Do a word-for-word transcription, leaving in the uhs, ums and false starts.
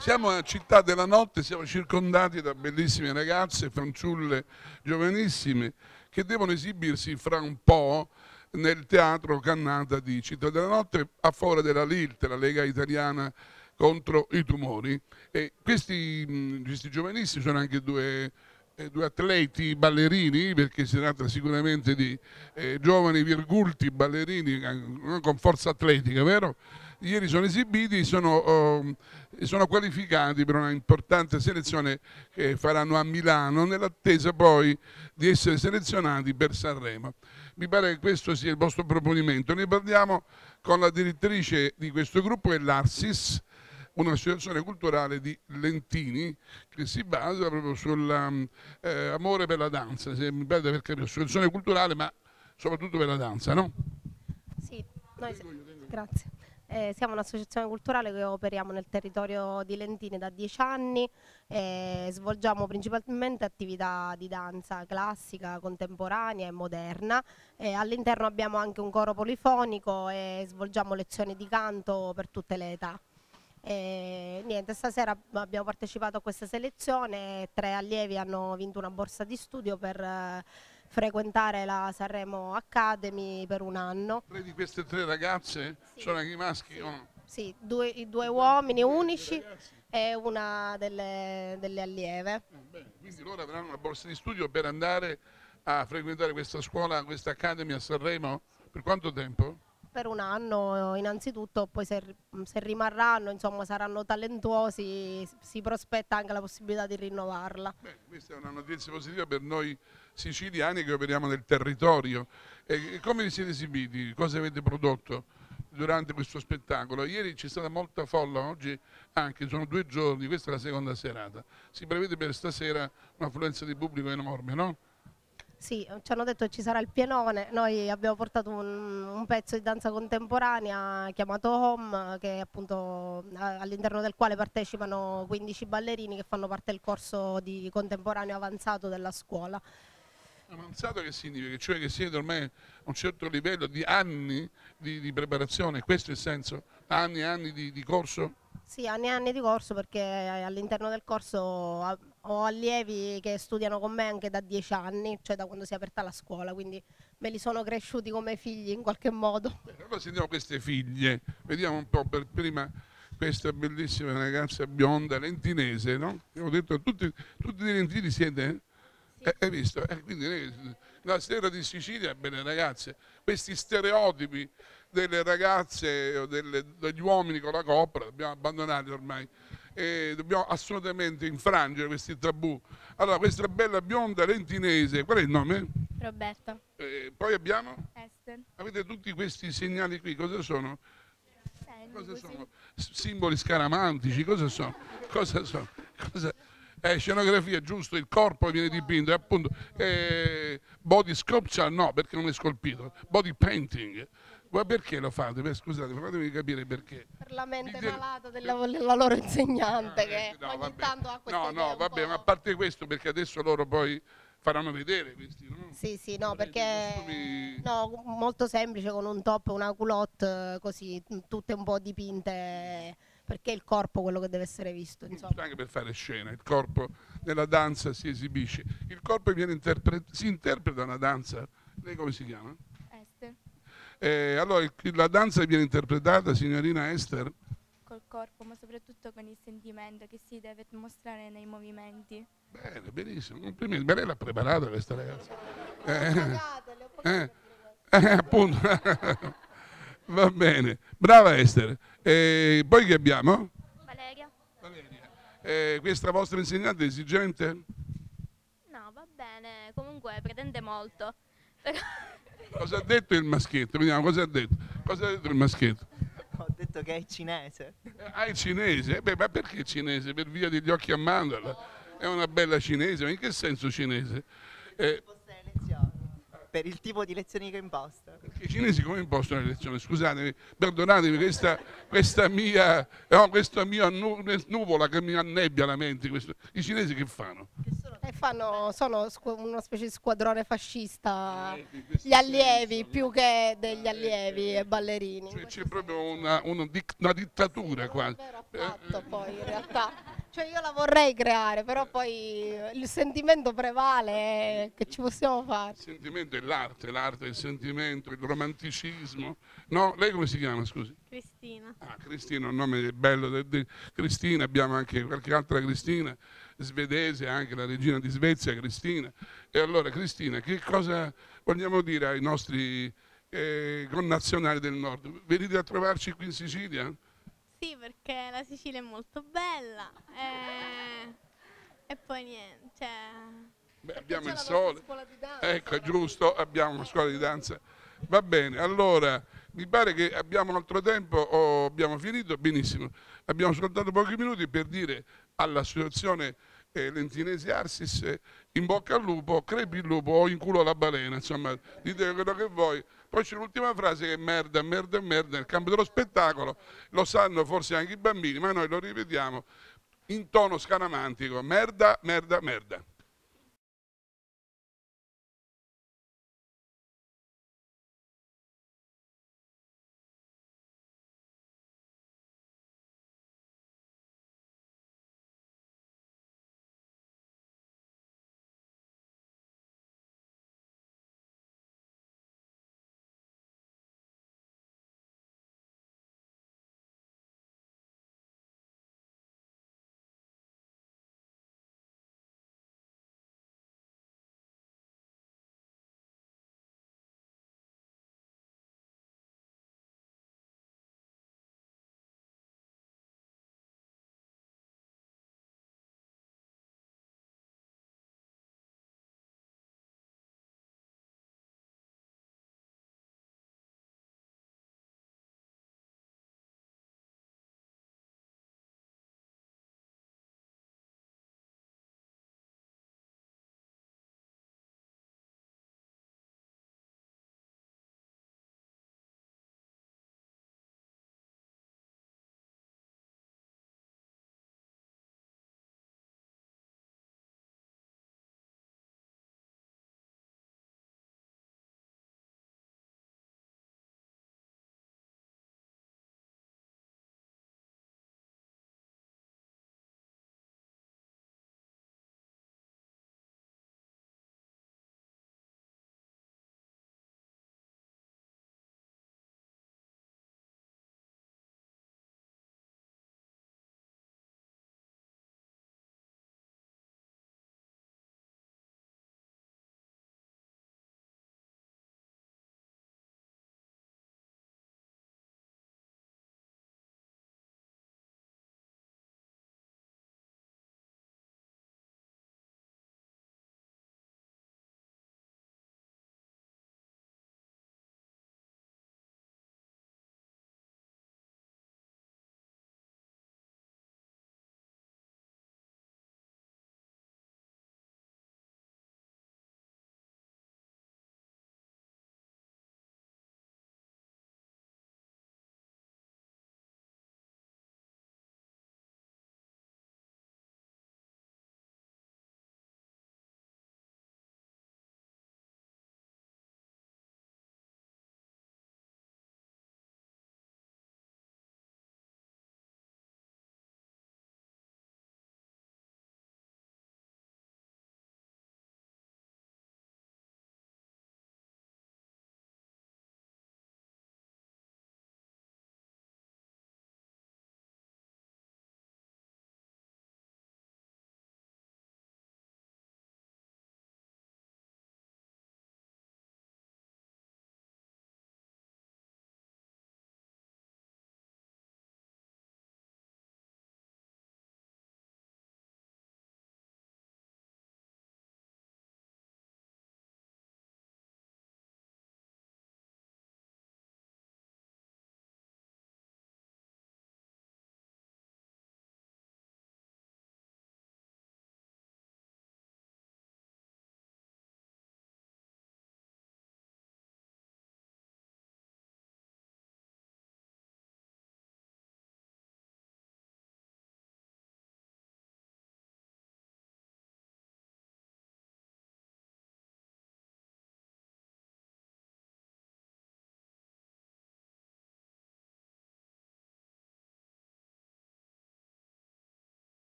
Siamo a Città della Notte, siamo circondati da bellissime ragazze, fanciulle giovanissime che devono esibirsi fra un po' nel teatro Cannata di Città della Notte a favore della L I L T, la Lega Italiana contro i tumori. E questi, questi giovanissimi sono anche due, eh, due atleti ballerini, perché si tratta sicuramente di eh, giovani virgulti ballerini eh, con forza atletica, vero? Ieri sono esibiti, sono, eh, sono qualificati per una importante selezione che faranno a Milano, nell'attesa poi di essere selezionati per Sanremo. Mi pare che questo sia il vostro proponimento. Ne parliamo con la direttrice di questo gruppo, che è l'Arsis, un'associazione culturale di Lentini che si basa proprio sull'amore eh, per la danza, se mi pare per capire, associazione culturale ma soprattutto per la danza, no? Sì, noi si... grazie. Eh, siamo un'associazione culturale che operiamo nel territorio di Lentini da dieci anni e svolgiamo principalmente attività di danza classica, contemporanea e moderna. E all'interno abbiamo anche un coro polifonico e svolgiamo lezioni di canto per tutte le età. E niente, stasera abbiamo partecipato a questa selezione, tre allievi hanno vinto una borsa di studio per eh, frequentare la Sanremo Academy per un anno. Tre di queste tre ragazze sì. sono anche i maschi? Sì, o no? sì, due, i due uomini unici e una delle, delle allieve. Eh, bene, quindi loro avranno una borsa di studio per andare a frequentare questa scuola, questa Academy a Sanremo? Per quanto tempo? Per un anno innanzitutto, poi se, se rimarranno, insomma, saranno talentuosi, si prospetta anche la possibilità di rinnovarla. Beh, questa è una notizia positiva per noi siciliani che operiamo nel territorio. E come vi siete esibiti? Cosa avete prodotto durante questo spettacolo? Ieri c'è stata molta folla, oggi anche, sono due giorni, questa è la seconda serata. Si prevede per stasera un'affluenza di pubblico enorme, no? Sì, ci hanno detto che ci sarà il pienone, noi abbiamo portato un, un pezzo di danza contemporanea chiamato Home, che appunto all'interno del quale partecipano quindici ballerini che fanno parte del corso di contemporaneo avanzato della scuola. Avanzato che significa? Cioè che siete ormai a un certo livello di anni di, di preparazione, questo è il senso? Anni e anni di, di corso? Sì, anni e anni di corso, perché all'interno del corso ho allievi che studiano con me anche da dieci anni, cioè da quando si è aperta la scuola, quindi me li sono cresciuti come figli in qualche modo. Beh, allora sentiamo queste figlie, vediamo un po' per prima questa bellissima ragazza bionda lentinese, no? Abbiamo detto tutti, tutti i lentini siete? Sì. Eh, hai visto? Eh, quindi la sera di Sicilia, bene ragazze, questi stereotipi delle ragazze o delle, degli uomini con la copra dobbiamo abbandonarli ormai e dobbiamo assolutamente infrangere questi tabù. Allora, questa bella bionda lentinese, qual è il nome? Roberta. Eh, poi abbiamo? Ester. Avete tutti questi segnali qui, cosa sono? Eh, Cosa così. sono? Simboli scaramantici, cosa sono? Cosa sono? Cosa... Eh, scenografia, giusto, il corpo viene dipinto, appunto, eh, body sculpture no, perché non è scolpito, body painting. Ma perché lo fate? Beh, scusate, fatemi capire perché. Per la mente Dite... malata della, della loro insegnante, ah, che eh, no, ogni vabbè. tanto ha questo No, no, tempo. vabbè, ma a parte questo, perché adesso loro poi faranno vedere questi, no? Sì, sì, no, Avrete perché costumi... no, molto semplice, con un top e una culotte, così, tutte un po' dipinte, perché è il corpo quello che deve essere visto, insomma. Anche per fare scena, il corpo nella danza si esibisce. Il corpo viene interpre... si interpreta una danza, lei come si chiama? Ester. Eh, allora, il- la danza viene interpretata, signorina Ester? Col corpo, ma soprattutto con il sentimento che si deve mostrare nei movimenti. Bene, benissimo, complimenti. Ma lei l'ha preparata questa ragazza? Eh, eh, eh, appunto. Va bene, brava Ester. Eh, poi che abbiamo? Valeria? Valeria. Eh, questa vostra insegnante è esigente? No, va bene, comunque pretende molto. Però... Cosa ha detto il maschietto? Vediamo, cosa ha detto? Cosa ha detto il maschietto? Ho detto che è cinese. Eh, Ah, è cinese? Eh, beh, ma perché cinese? Per via degli occhi a mandorla? È una bella cinese, ma in che senso cinese? Eh, Imposta le lezioni. Per il tipo di lezioni che imposta. perché i cinesi come impostano le lezioni? Scusatemi, perdonatemi, questa, questa mia, no, questa mia nu- nuvola che mi annebbia la mente. Questo. I cinesi che fanno? Che sono Eh, E fanno, sono squ- una specie di squadrone fascista, Eh, in questo gli allievi senso, più no? che degli Eh, allievi eh, e ballerini. Cioè, In c'è questo proprio una, una dic- una dittatura senso. quasi. Non è vero Eh, affatto, eh, poi in realtà. Cioè io la vorrei creare, però poi il sentimento prevale, e che ci possiamo fare? Il sentimento è l'arte, l'arte è il sentimento, il romanticismo. No, lei come si chiama, scusi? Cristina. Ah, Cristina, un nome bello di di Cristina, abbiamo anche qualche altra Cristina, svedese, anche la regina di Svezia, Cristina. E allora, Cristina, che cosa vogliamo dire ai nostri eh, connazionali del nord? Venite a trovarci qui in Sicilia? Sì, perché la Sicilia è molto bella. E, e poi niente, cioè... Beh, abbiamo C'è il la sole. nostra scuola di danza, Ecco, è giusto, abbiamo una scuola di danza. Va bene, allora mi pare che abbiamo altro tempo o abbiamo finito? Benissimo. Abbiamo soltanto pochi minuti per dire all'associazione eh, Lentinesi Arsis eh, in bocca al lupo, crepi il lupo o in culo la balena, insomma, dite quello che vuoi. Poi c'è l'ultima frase che è merda, merda, merda nel campo dello spettacolo, lo sanno forse anche i bambini, ma noi lo ripetiamo in tono scaramantico, merda, merda, merda.